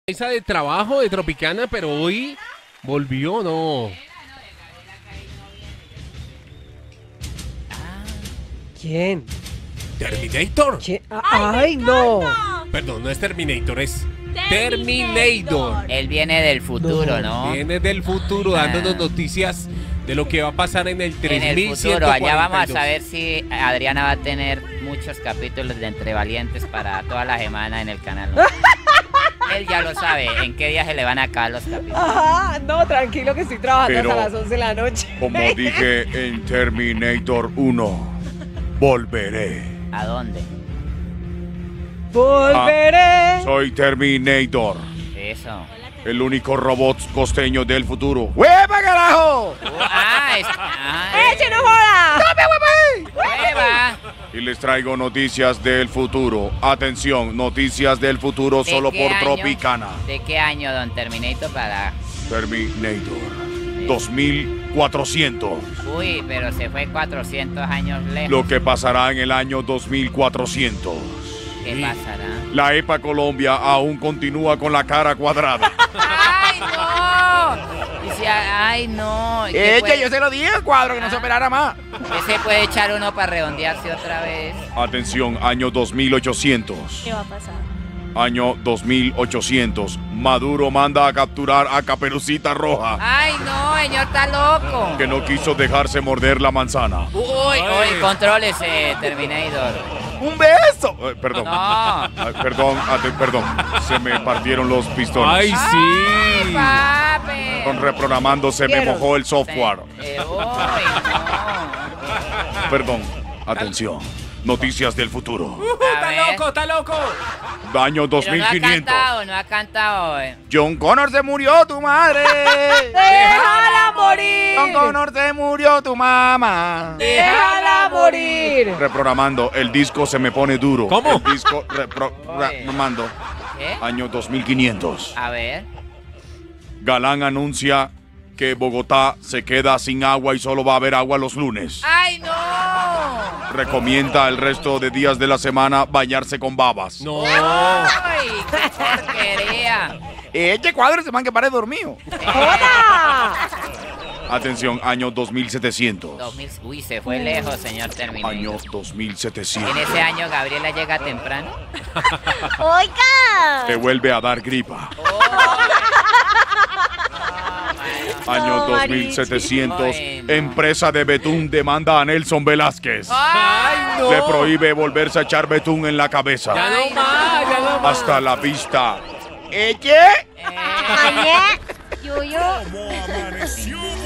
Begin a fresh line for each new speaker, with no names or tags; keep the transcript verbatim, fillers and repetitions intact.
Mesa de trabajo de Tropicana, pero hoy volvió, ¿no?
¿Quién?
Terminator.
¿Quién? Ah, ¡Ay, no!
Perdón, no es Terminator, es Terminator.
Él viene del futuro, ¿no?
Viene del futuro dándonos noticias de lo que va a pasar en el tres
En
mil
el
ciento
futuro,
cuarenta y dos.
allá vamos a saber si Adriana va a tener muchos capítulos de Entre Valientes para toda la semana en el canal, ¿no? Él ya lo sabe, en qué día se le van a acabar los capítulos.
Ajá, no, tranquilo que estoy trabajando
Pero,
hasta las once de la noche.
Como dije en Terminator uno, volveré.
¿A dónde?
Volveré.
Soy Terminator,
Eso.
el único robot costeño del futuro. ¡Hueva, carajo!
Uh, ah, es, ah,
¡Eche, no joda!
Hueva.
Y les traigo noticias del futuro. Atención, noticias del futuro
¿De
solo
qué
por
año?
Tropicana.
¿De qué año, don Terminator, para...?
Terminator dos mil cuatrocientos.
Uy, pero se fue cuatrocientos años lejos.
Lo que pasará en el año dos mil cuatrocientos.
¿Qué pasará?
La EPA Colombia aún continúa con la cara cuadrada.
¡Ay, no! Y si a- ¡Ay, no! ¿Qué puede-
yo se lo dije al cuadro que no se operara más.
¿Qué se puede echar uno para redondearse otra vez?
Atención, año dos mil ochocientos.
¿Qué va a pasar?
Año dos mil ochocientos. Maduro manda a capturar a Caperucita Roja,
¡Ay, no, señor, está loco!
que no quiso dejarse morder la manzana.
Uy, uy, contrólese, Terminator.
¡Un beso! Eh, perdón.
No.
Ah, perdón, ate- perdón. Se me partieron los pistones.
¡Ay, sí!
¡Papi!
Con reprogramando se me
¿Vieron?
mojó el software.
Eh, uy, no.
Perdón. Atención. Noticias del futuro.
A ver.
¡Está loco!
Año dos
Pero
mil
no ha
quinientos.
cantado, no ha cantado. eh.
John Connor se murió, tu madre.
¡Déjala morir!
John Connor se murió tu mamá.
¡Déjala morir!
Reprogramando, el disco se me pone duro.
¿Cómo?
El disco reprogramando.
¿Qué?
Año dos mil quinientos.
A ver.
Galán anuncia que Bogotá se queda sin agua y solo va a haber agua los lunes.
¡Ay, no!
Recomienda el resto de días de la semana bañarse con babas.
¡No!
¡Ay, qué porquería!
Este cuadro se man que parece dormido.
¡Joda!
Atención, año dos mil setecientos.
dos mil Uy, se fue lejos, señor Terminator.
Año dos mil
En
setecientos.
ese año Gabriela llega temprano.
¡Oiga!
Te vuelve a dar gripa. Año
No,
dos mil setecientos.
Bueno.
Empresa de betún demanda a Nelson Velázquez.
¡Ay,
Le prohíbe volverse a echar betún en la cabeza.
¡Ya no más! ¡Ya no más!
Hasta la vista.
¿Eche?
Eh,
Añe, Yuyo.